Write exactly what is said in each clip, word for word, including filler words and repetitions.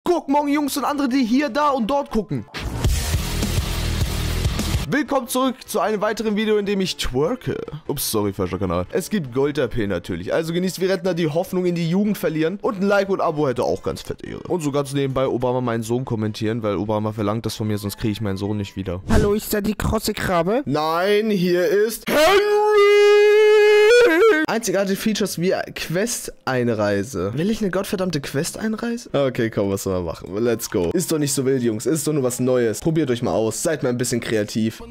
Gurken Morgen Jungs und andere, die hier, da und dort gucken. Willkommen zurück zu einem weiteren Video, in dem ich twerke. Ups, sorry, falscher Kanal. Es gibt Gold-R P natürlich, also genießt wie Rentner die Hoffnung in die Jugend verlieren. Und ein Like und Abo hätte auch ganz fett Ehre. Und so ganz nebenbei Obama meinen Sohn kommentieren, weil Obama verlangt das von mir, sonst kriege ich meinen Sohn nicht wieder. Hallo, ist da die krosse Krabbe? Nein, hier ist Henry! Einzigartige Features wie Quest-Einreise. Will ich eine gottverdammte Quest-Einreise? Okay, komm, was soll man machen? Let's go. Ist doch nicht so wild, Jungs. Ist doch nur was Neues. Probiert euch mal aus. Seid mal ein bisschen kreativ.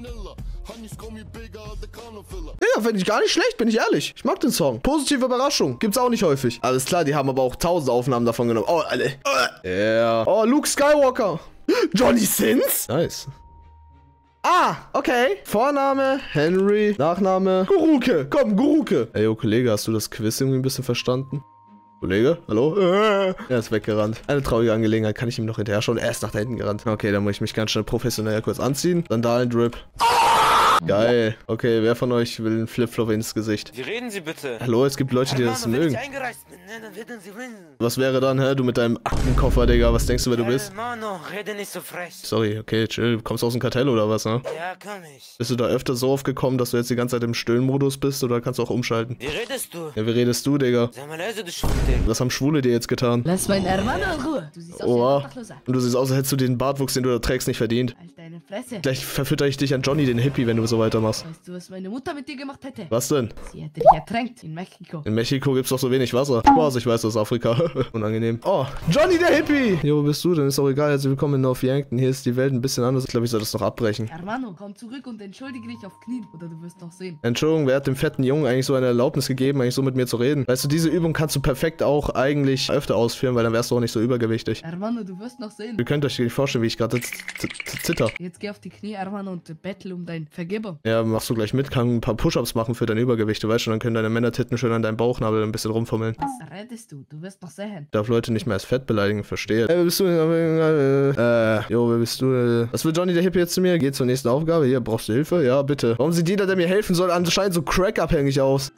Ja, finde ich gar nicht schlecht, bin ich ehrlich. Ich mag den Song. Positive Überraschung. Gibt's auch nicht häufig. Alles klar, die haben aber auch tausend Aufnahmen davon genommen. Oh, alle. Ja. Yeah. Oh, Luke Skywalker. Johnny Sins? Nice. Ah, okay. Vorname, Henry. Nachname, Guruke. Komm, Guruke. Ey, yo, Kollege, hast du das Quiz irgendwie ein bisschen verstanden? Kollege? Hallo? Äh, er ist weggerannt. Eine traurige Angelegenheit. Kann ich ihm noch hinterher schauen? Er ist nach da hinten gerannt. Okay, dann muss ich mich ganz schnell professionell kurz anziehen. Sandalen-Drip. Geil. Okay, wer von euch will einen Flipflop ins Gesicht? Wie reden Sie bitte? Hallo, es gibt Leute, die Herr das Mano, mögen. wenn ich eingereist bin, ne, dann werden Sie wissen. Was wäre dann, hä? Du mit deinem Aktenkoffer, Digga. Was denkst du, wer du bist? Herr Mano, rede nicht so frech. Sorry, okay, chill. Kommst du aus dem Kartell oder was, ne? Ja, komm ich. Bist du da öfter so aufgekommen, dass du jetzt die ganze Zeit im Stillenmodus bist oder kannst du auch umschalten? Wie redest du? Ja, wie redest du, Digga? Sag mal leise, du Schwuchtel. Was haben Schwule dir jetzt getan? Lass meinen Hermano in Ruhe. Du siehst aus wie Oha. ein Obdachloser. Und du siehst aus, als hättest du den Bartwuchs, den du da trägst, nicht verdient. Halt deine Fresse. Gleich verfütter ich dich an Johnny, den Hippie, wenn du so weitermachst. Weißt du, was meine Mutter mit dir gemacht hätte? Was denn? Sie hätte dich ertränkt in Mexiko. In Mexiko gibt's doch so wenig Wasser. Boah, ich weiß, das ist Afrika. Unangenehm. Oh, Johnny der Hippie! Jo, wo bist du? Dann ist auch egal. Herzlich willkommen in North Yankton. Hier ist die Welt ein bisschen anders. Ich glaube, ich soll das noch abbrechen. Hermano, komm zurück und entschuldige dich auf Knien. Oder du wirst noch sehen. Entschuldigung, wer hat dem fetten Jungen eigentlich so eine Erlaubnis gegeben, eigentlich so mit mir zu reden? Weißt du, diese Übung kannst du perfekt auch eigentlich öfter ausführen, weil dann wärst du auch nicht so übergewichtig. Hermano, du wirst noch sehen. Ihr könnt euch nicht vorstellen, wie ich gerade zitter. Jetzt geh auf die Knie, Hermano, und bettel um dein Vergeber. Ja, machst du gleich mit, kann ein paar Push-Ups machen für dein Übergewicht, du weißt schon, dann können deine Männertitten schön an deinem Bauchnabel ein bisschen rumfummeln. Was redest du? Du wirst noch sehen. Ich darf Leute nicht mehr als fett beleidigen, verstehe. Ey, wer bist du? Äh, äh, jo, wer bist du? Äh, was will Johnny der Hippie jetzt zu mir? Geht zur nächsten Aufgabe. Hier, brauchst du Hilfe? Ja, bitte. Warum sieht jeder, der mir helfen soll, anscheinend so crackabhängig aus?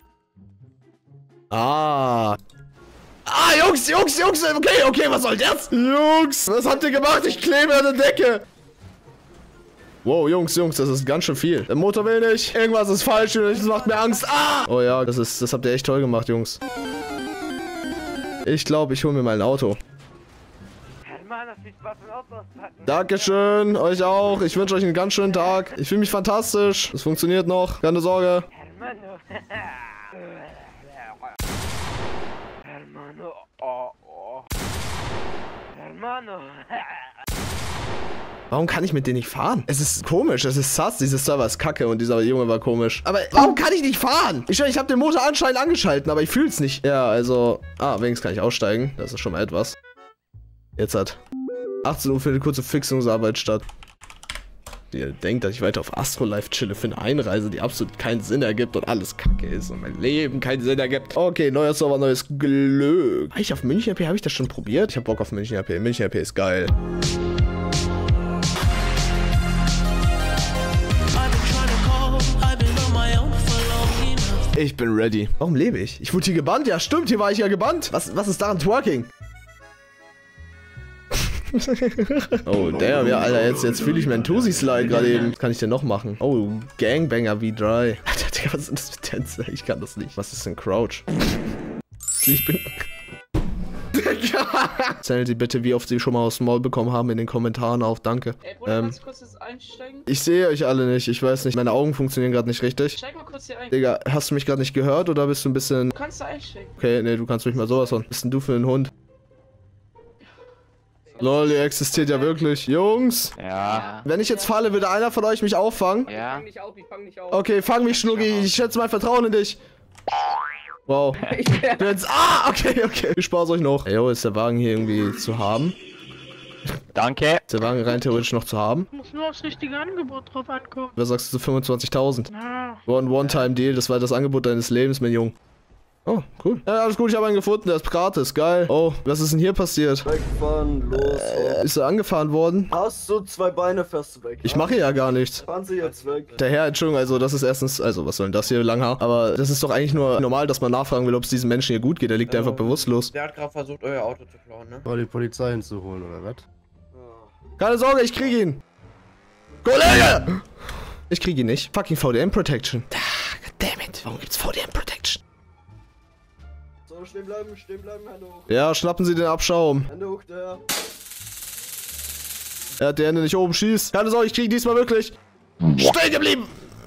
Ah. Ah, Jungs, Jungs, Jungs, okay, okay, was soll das? Jungs, was habt ihr gemacht? Ich klebe an der Decke. Wow, Jungs, Jungs, das ist ganz schön viel. Der Motor will nicht. Irgendwas ist falsch und das macht mir Angst. Ah! Oh ja, das ist, das habt ihr echt toll gemacht, Jungs. Ich glaube, ich hole mir mal ein Auto. Hermano, viel Spaß im Auto auspacken. Dankeschön, euch auch. Ich wünsche euch einen ganz schönen Tag. Ich fühle mich fantastisch. Es funktioniert noch. Keine Sorge. Hermano. Hermano. Oh, oh. Hermano. Warum kann ich mit denen nicht fahren? Es ist komisch, es ist sass, dieses Server ist kacke und dieser Junge war komisch. Aber warum kann ich nicht fahren? Ich, ich habe den Motor anscheinend angeschalten, aber ich fühl's nicht. Ja, also, ah, wenigstens kann ich aussteigen. Das ist schon mal etwas. Jetzt hat achtzehn Uhr für eine kurze Fixungsarbeit statt. Ihr denkt, dass ich weiter auf Astrolife chille für eine Einreise, die absolut keinen Sinn ergibt und alles kacke ist und mein Leben keinen Sinn ergibt. Okay, neuer Server, neues Glück. War ich auf München R P? Habe ich das schon probiert? Ich habe Bock auf München R P. München R P ist geil. Ich bin ready. Warum lebe ich? Ich wurde hier gebannt? Ja, stimmt, hier war ich ja gebannt. Was, was ist daran twerking? Oh, damn, ja, Alter, jetzt, jetzt fühle ich meinen Tusi-Slide gerade eben. Was kann ich denn noch machen? Oh, Gangbanger V drei. Alter, Digga, was ist das für Tänze? Ich kann das nicht. Was ist denn Crouch? Ich bin... Erzählen Sie bitte, wie oft Sie schon mal aus dem Maul bekommen haben in den Kommentaren auf. Danke. Ey, Bruder, ähm, kannst du kurz jetzt einsteigen? Ich sehe euch alle nicht. Ich weiß nicht. Meine Augen funktionieren gerade nicht richtig. Steig mal kurz hier ein. Digga, hast du mich gerade nicht gehört oder bist du ein bisschen... Du kannst da einsteigen. Okay, nee, du kannst mich mal sowas von. Was bist denn du für ein Hund? Lol, ihr existiert ja wirklich. Jungs! Ja. Wenn ich jetzt falle, würde einer von euch mich auffangen? Ja. Fang dich auf, ich fang dich auf. Okay, fang mich, Schnucki. Ich schätze mein Vertrauen in dich. Wow. Ich wär- Jetzt, ah, okay, okay. Viel Spaß euch noch. Ey, yo, ist der Wagen hier irgendwie zu haben? Danke. Ist der Wagen rein theoretisch noch zu haben? Muss nur aufs richtige Angebot drauf ankommen. Was sagst du zu fünfundzwanzigtausend? Ah, One One-Time-Deal, das war das Angebot deines Lebens, mein Junge. Oh, cool. Ja, alles gut, ich habe einen gefunden, der ist gratis, geil. Oh, was ist denn hier passiert? Wegfahren, los. Äh, ist er angefahren worden? Hast du zwei Beine, fährst du weg. Ich mache ja gar nichts. Fahren Sie jetzt weg. Der Herr, Entschuldigung, also das ist erstens, also was soll denn das hier, Langhaar? Aber das ist doch eigentlich nur normal, dass man nachfragen will, ob es diesem Menschen hier gut geht. Der liegt einfach bewusstlos. Der hat gerade versucht, euer Auto zu klauen, ne? War die Polizei hinzuholen, oder was? Keine Sorge, ich krieg ihn. Kollege! Ich krieg ihn nicht. Fucking V D M Protection. Ah, goddammit, warum gibt's V D M Protection? So, stehen bleiben, stehen bleiben, Hände hoch. Ja, schnappen Sie den Abschaum. Hände hoch, der. Er hat die Hände nicht oben, schießt. Keine Sorge, ich krieg diesmal wirklich. Stehen geblieben!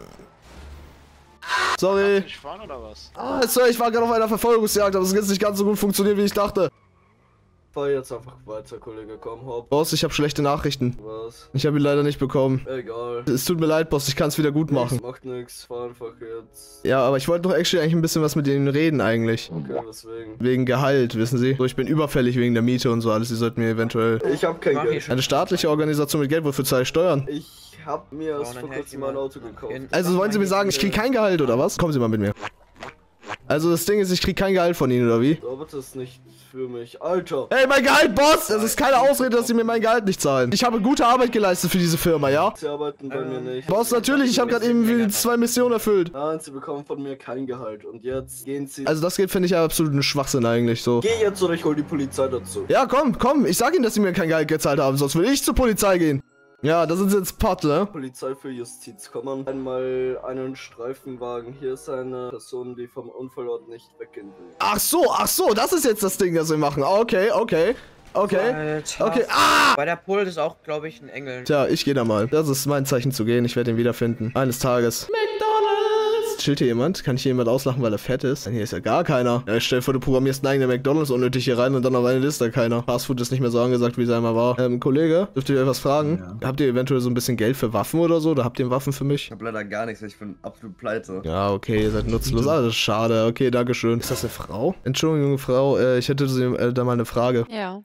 Sorry. Nicht fahren oder was? Ah, sorry, ich war gerade auf einer Verfolgungsjagd, aber es hat jetzt nicht ganz so gut funktioniert, wie ich dachte. Fahr jetzt einfach weiter, Kollege, komm, hopp. Boss, ich habe schlechte Nachrichten. Was? Ich habe ihn leider nicht bekommen. Egal. Es tut mir leid, Boss, ich kann es wieder gut machen. Nix, macht nix, fahr einfach jetzt. Ja, aber ich wollte doch actually eigentlich ein bisschen was mit Ihnen reden eigentlich. Okay, weswegen? Wegen Gehalt, wissen Sie? So, ich bin überfällig wegen der Miete und so alles. Sie sollten mir eventuell... Ich hab kein Geld. Eine staatliche Organisation mit Geld, wofür zahle ich Steuern? Ich hab mir erst vor kurzem mein Auto gekauft. Also wollen Sie mir sagen, ich krieg kein Gehalt oder was? Kommen Sie mal mit mir. Also das Ding ist, ich krieg kein Gehalt von Ihnen, oder wie? Aber das ist nicht für mich. Alter! Hey, mein Gehalt, Boss! Das ist keine Ausrede, dass Sie mir mein Gehalt nicht zahlen. Ich habe gute Arbeit geleistet für diese Firma, ja? Sie arbeiten bei mir nicht. Boss, natürlich, ich habe gerade eben zwei Missionen erfüllt. Nein, Sie bekommen von mir kein Gehalt. Und jetzt gehen Sie... Also das geht, finde ich, ja absolut ein Schwachsinn eigentlich, so. Geh jetzt oder ich hol die Polizei dazu. Ja, komm, komm, ich sag Ihnen, dass Sie mir kein Gehalt gezahlt haben, sonst will ich zur Polizei gehen. Ja, da sind Sie jetzt Patt, ne? Polizei für Justiz, komm an. Einmal einen Streifenwagen. Hier ist eine Person, die vom Unfallort nicht weggehen will. Ach so, ach so, das ist jetzt das Ding, das wir machen. Okay, okay, okay, Alter. okay. Ah! Bei der Pult ist auch, glaube ich, ein Engel. Tja, ich gehe da mal. Das ist mein Zeichen zu gehen. Ich werde ihn wiederfinden. Eines Tages. McDonald's! Chillt hier jemand? Kann ich hier jemand auslachen, weil er fett ist? Hier ist ja gar keiner. Ja, stell dir vor, du programmierst einen eigenen McDonald's unnötig hier rein und dann auf eine Liste keiner. Fastfood ist nicht mehr so angesagt, wie es einmal war. Ähm, Kollege, dürft ihr etwas fragen? Ja. Habt ihr eventuell so ein bisschen Geld für Waffen oder so? Oder habt ihr Waffen für mich? Ich hab leider gar nichts, ich bin absolut pleite. Ja, okay, ihr seid nutzlos. Ah, das ist schade. Okay, dankeschön. Ist das eine Frau? Entschuldigung, junge Frau, äh, ich hätte äh, da mal eine Frage. Ja.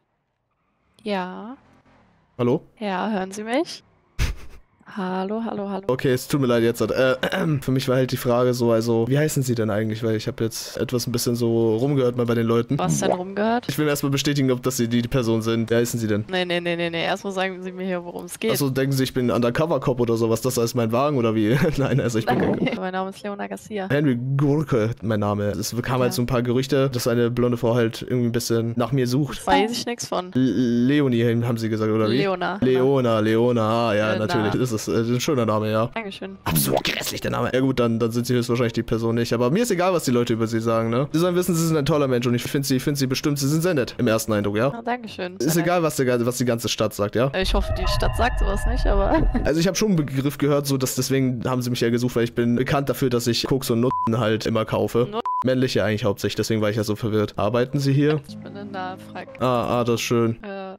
Ja. Hallo? Ja, hören Sie mich? Hallo, hallo, hallo. Okay, es tut mir leid jetzt. Äh, äh, für mich war halt die Frage so, also, wie heißen Sie denn eigentlich? Weil ich habe jetzt etwas ein bisschen so rumgehört mal bei den Leuten. Was denn rumgehört? Ich will erstmal bestätigen, ob das Sie die Person sind. Wie heißen Sie denn? Nee, nee, nee, nee, nee. Erstmal sagen Sie mir hier, worum es geht. Achso, denken Sie, ich bin Undercover-Cop oder sowas? Das ist mein Wagen oder wie? Nein, also ich bin... Nein, mein Name ist Leona Garcia. Henry Gurke, mein Name. Es kamen halt so ein paar Gerüchte, dass eine blonde Frau halt irgendwie ein bisschen nach mir sucht. Weiß ich nichts von. L Leonie haben Sie gesagt, oder wie? Leona. Leona, Leona, ah, ja, Leona. natürlich. Das ist, äh, ein schöner Name, ja. Dankeschön. Absolut grässlich, der Name. Ja gut, dann, dann sind Sie höchstwahrscheinlich die Person nicht. Aber mir ist egal, was die Leute über Sie sagen, ne? Sie sollen wissen, Sie sind ein toller Mensch und ich finde Sie, ich finde Sie bestimmt, Sie sind sehr nett. Im ersten Eindruck, ja? Ja, Dankeschön. Ist egal, was, der, was die ganze Stadt sagt, ja? Ich hoffe, die Stadt sagt sowas nicht, aber... Also ich habe schon einen Begriff gehört, so dass deswegen haben sie mich ja gesucht, weil ich bin bekannt dafür, dass ich Koks und Nutten halt immer kaufe. Nut Männliche eigentlich hauptsächlich, deswegen war ich ja so verwirrt. Arbeiten Sie hier? Ich bin in der Frag. Ah, ah, das ist schön. Äh...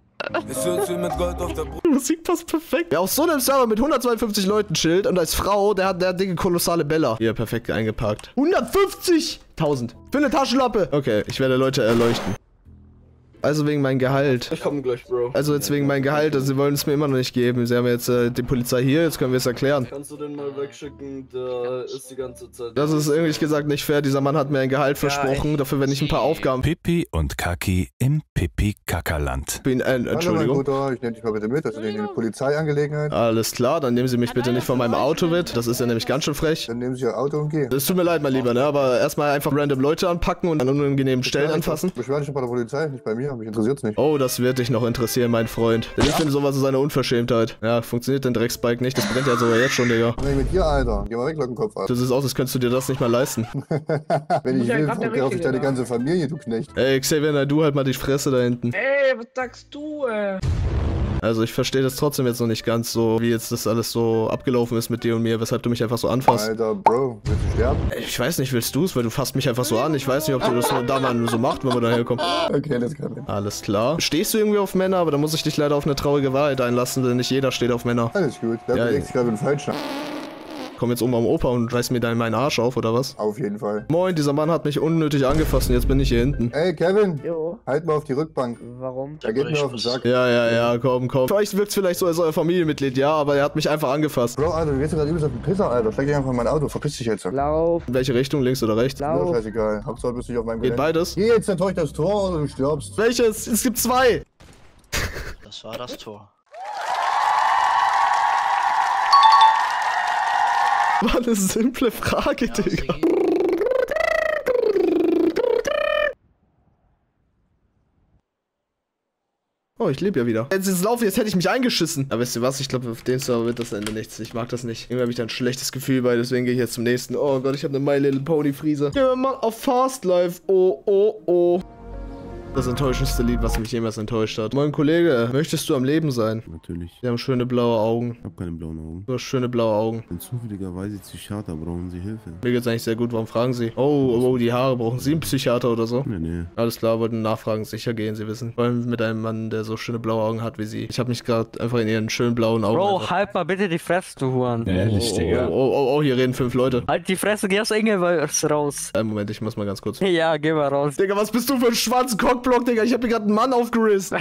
Die Musik passt perfekt. Wer auf so einem Server mit hundertzweiundfünfzig Leuten chillt und als Frau, der hat der hat dicke kolossale Bella. Hier, perfekt eingepackt. hundertfünfzigtausend für eine Taschenlampe. Okay, ich werde Leute erleuchten. Also wegen meinem Gehalt. Ich komme gleich, Bro. Also jetzt wegen meinem Gehalt, also sie wollen es mir immer noch nicht geben. Sie haben jetzt äh, die Polizei hier, jetzt können wir es erklären. Kannst du den mal wegschicken? Der ist die ganze Zeit... Das ist irgendwie gesagt nicht fair. Dieser Mann hat mir ein Gehalt versprochen, dafür werde ich ein paar Aufgaben... Pipi und Kaki im Pipi-Kackerland. Bin, äh, Entschuldigung. Hallo, mein Guter, ich nehme dich mal bitte mit, das ist eine Polizeiangelegenheit. Alles klar, dann nehmen Sie mich bitte nicht von meinem Auto mit. Das ist ja nämlich ganz schön frech. Dann nehmen Sie Ihr Auto und gehen. Es tut mir leid, mein Lieber, ne? Aber erstmal einfach random Leute anpacken und an unangenehmen Stellen anfassen. Beschwer dich schon bei der Polizei, nicht bei mir, mich interessiert's nicht. Oh, das wird dich noch interessieren, mein Freund. Denn ich finde sowas ist eine Unverschämtheit. Ja, funktioniert dein Drecksbike nicht, das brennt ja sogar jetzt schon, Digga. Was mit dir, Alter? Geh mal weg, Lockenkopf ab. Du siehst aus, als könntest du dir das nicht mal leisten. Wenn ich will, verkaufe ich deine ganze Familie, du Knecht. Ey, Xavier, na, du halt mal die Fresse da hinten. Ey, was sagst du, ey? Also ich verstehe das trotzdem jetzt noch nicht ganz so, wie jetzt das alles so abgelaufen ist mit dir und mir, weshalb du mich einfach so anfasst. Alter, Bro, willst du sterben? Ich weiß nicht, willst du es? Weil du fasst mich einfach so an. Ich weiß nicht, ob du das da mal so macht, wenn wir daher kommen. Okay, das kann ich. Alles klar. Stehst du irgendwie auf Männer, aber da muss ich dich leider auf eine traurige Wahrheit einlassen, denn nicht jeder steht auf Männer. Alles gut, da ja, bin ich gerade falsch. komm jetzt um am Opa und reiß mir da meinen Arsch auf, oder was? Auf jeden Fall. Moin, dieser Mann hat mich unnötig angefasst und jetzt bin ich hier hinten. Ey, Kevin. Jo. Halt mal auf die Rückbank. Warum? Der geht mir auf den Sack. Ja, ja, ja, komm, komm. Für euch wirkt es vielleicht so als euer Familienmitglied, ja, aber er hat mich einfach angefasst. Bro, Alter, du gehst gerade übelst auf den Pisser, Alter. Steig dich einfach in mein Auto. Verpiss dich jetzt. Lauf. In welche Richtung, links oder rechts? Mir Lauf. scheißegal. Hauptsache bist du nicht auf meinem Geht Gelände. beides? Geh jetzt, dann tue ich das Tor oder du stirbst. Welches? Es gibt zwei. Das war das Tor. War eine simple Frage, Ja, Digga. Sigi. Oh, ich lebe ja wieder. Jetzt ist laufen, jetzt hätte ich mich eingeschissen. Aber wisst ihr was? Ich glaube, auf dem Server wird das Ende nichts. Ich mag das nicht. Irgendwie habe ich da ein schlechtes Gefühl bei, deswegen gehe ich jetzt zum nächsten. Oh Gott, ich habe eine My Little Pony Friese. Gehen wir mal auf Fast Life. Oh, oh, oh. Das enttäuschendste Lied, was mich jemals enttäuscht hat. Mein Kollege, möchtest du am Leben sein? Natürlich. Sie haben schöne blaue Augen. Ich habe keine blauen Augen. Du hast schöne blaue Augen. Bin zufälligerweise Psychiater, brauchen Sie Hilfe? Mir geht's eigentlich sehr gut. Warum fragen Sie? Oh, oh, die Haare. Brauchen Sie einen Psychiater oder so? Nee, nee. Alles klar, wollten nachfragen. Sicher gehen, Sie wissen. Vor allem mit einem Mann, der so schöne blaue Augen hat wie Sie. Ich habe mich gerade einfach in Ihren schönen blauen Augen... Bro, einfach... halt mal bitte die Fresse, du Huren. Ehrlich, Digga. Oh, oh, oh, oh, hier reden fünf Leute. Halt die Fresse, geh aus Engelverse raus. Einen Moment, ich muss mal ganz kurz... Ja, geh mal raus. Digga, was bist du für ein schwarzen Cockblock, Digga? Ich hab mir gerade einen Mann aufgerissen.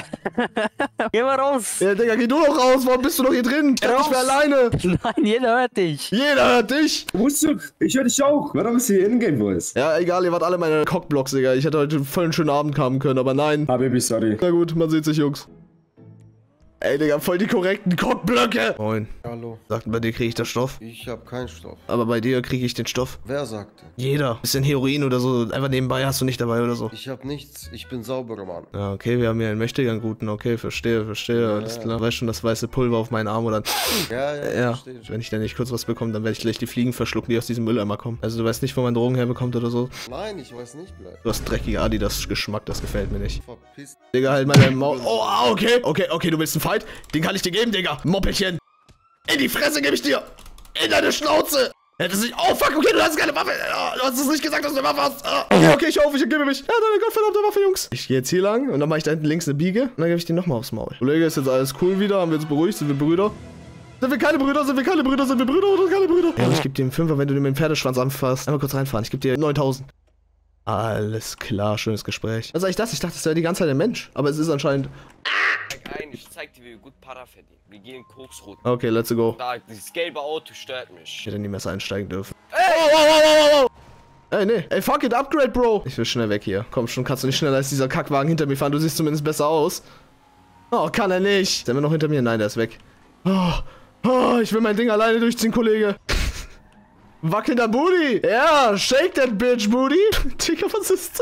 Geh mal raus. Ja, Digga, geh du doch raus. Warum bist du noch hier drin? Ich dachte, ich wär alleine. Nein, jeder hört dich. Jeder hört dich. Wusst du? Ich höre dich auch. Warum ist hier Ingame Voice? Ja, egal, ihr wart alle meine Cockblocks, Digga. Ich hätte heute voll einen schönen Abend haben können, aber nein. Ah, Baby, sorry. Na gut, man sieht sich, Jungs. Ey, Digga, voll die korrekten Cockblöcke. Moin. Hallo. Sagt, bei dir kriege ich den Stoff. Ich hab keinen Stoff. Aber bei dir kriege ich den Stoff. Wer sagte? Jeder. Bisschen Heroin oder so. Einfach nebenbei hast du nicht dabei oder so. Ich hab nichts. Ich bin sauberer Mann. Ja, okay, wir haben hier einen mächtigen guten. Okay, verstehe, verstehe. Ja, alles ja. klar. Weißt schon, das weiße Pulver auf meinen Arm oder... Ja, ja, Ja, verstehe. wenn ich da nicht kurz was bekomme, dann werde ich gleich die Fliegen verschlucken, die aus diesem Mülleimer kommen. Also du weißt nicht, wo man Drogen herbekommt oder so. Nein, ich weiß nicht, bleib. Du hast dreckige Adidas-Geschmack, das gefällt mir nicht. Verpiss. Digga, halt meine Maul. Oh, ah, okay. Okay, okay, du willst einen Fight? Den kann ich dir geben, Digga. Moppelchen. In die Fresse gebe ich dir. In deine Schnauze. Hättest nicht... Oh, fuck, okay, du hast keine Waffe. Du hast es nicht gesagt, dass du eine Waffe hast. Okay, ich hoffe, ich gebe mich. Ja, deine gottverdammte Waffe, Jungs. Ich gehe jetzt hier lang und dann mache ich da hinten links eine Biege und dann gebe ich den nochmal aufs Maul. Kollege, ist jetzt alles cool wieder? Haben wir uns beruhigt? Sind wir Brüder? Sind wir keine Brüder? Sind wir keine Brüder? Sind wir Brüder oder keine Brüder? Ja, ich gebe dir einen Fünfer, wenn du mir den Pferdeschwanz anfasst. Einmal kurz reinfahren. Ich gebe dir neuntausend. Alles klar, schönes Gespräch. Was sag ich das? Ich dachte, das wäre die ganze Zeit ein Mensch. Aber es ist anscheinend... Ein, ich zeig dir, wie wir gut Para verdienen. Wir gehen Koksrouten. Okay, let's go. Da, dieses gelbe Auto stört mich. Ich hätte in die Messer einsteigen dürfen. Ey, oh, oh, oh, oh, oh. Ey, nee. Ey, fuck it, upgrade, Bro. Ich will schnell weg hier. Komm schon, kannst du nicht schneller als dieser Kackwagen hinter mir fahren. Du siehst zumindest besser aus. Oh, kann er nicht. Ist er immer noch hinter mir? Nein, der ist weg. Oh, oh, ich will mein Ding alleine durchziehen, Kollege. Wackelnder Booty. Ja, shake that bitch, Booty. Digga, was ist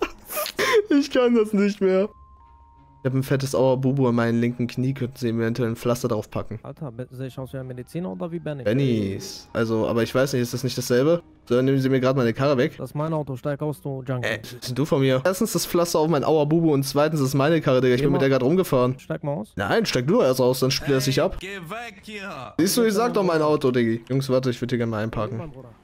das? Ich kann das nicht mehr. Ich habe ein fettes Auer-Bubu an meinen linken Knie. Könnten Sie eventuell ein Pflaster drauf packen. Alter, sehe ich aus wie ein Mediziner oder wie Benny? Bennys. Also, aber ich weiß nicht, ist das nicht dasselbe? So, dann nehmen Sie mir gerade meine Karre weg. Das ist mein Auto, steig aus, du Junkie. Ey, was bist denn du von mir? Erstens das Pflaster auf mein Auer-Bubu und zweitens ist meine Karre, Digga. Ich bin mit der gerade rumgefahren. Steig mal aus. Nein, steig du erst aus, dann spielt er sich ab. Geh weg hier! Siehst du, ich sag doch mein Auto, Diggi. Jungs, warte, ich würde hier gerne mal einparken.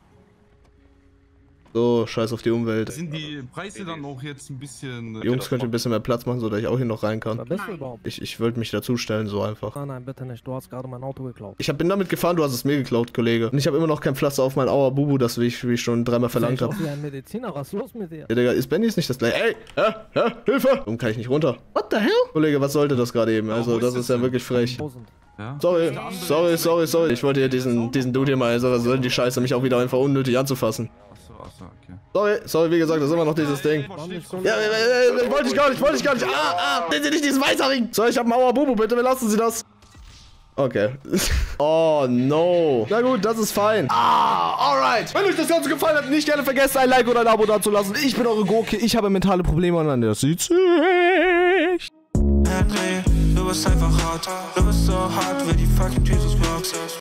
So, scheiß auf die Umwelt. Sind die Preise dann auch jetzt ein bisschen... Jungs, könnt ihr ein bisschen mehr Platz machen, sodass ich auch hier noch rein kann. Wer bist du überhaupt? Ich, ich wollte mich dazustellen, so einfach. Nein, nein, bitte nicht. Du hast gerade mein Auto geklaut. Ich hab, bin damit gefahren, du hast es mir geklaut, Kollege. Und ich habe immer noch kein Pflaster auf mein Auer-Bubu, das wie ich, wie ich schon dreimal verlangt habe. Ich bin ein Mediziner, was ist los mit dir? Ja, Digga, ist Bennys nicht das gleiche? Ey, hä, hä, Hilfe! Warum kann ich nicht runter? What the hell? Kollege, was sollte das gerade eben? Also, das ist ja wirklich frech. Ja? Sorry, sorry, sorry, sorry. Ich wollte hier diesen, diesen Dude hier mal, also was soll die Scheiße, mich auch wieder einfach unnötig anzufassen. Achso, achso, okay. Sorry, sorry, wie gesagt, das ist immer noch dieses Ding. Ja, äh, äh, wollte ich gar nicht, wollte ich gar nicht. Ah, ah, nehmen Sie nicht diesen Weißhaarigen. So, ich hab einen Auer-Bubu, bitte, lassen Sie das. Okay. Oh, no. Na gut, das ist fein. Ah, alright. Wenn euch das Ganze gefallen hat, nicht gerne vergessen, ein Like oder ein Abo dazulassen. Ich bin eure Gurke, ich habe mentale Probleme und das sieht sich. Henry, du bist einfach hart. Du bist so hart wie die fucking Jesus Boxers.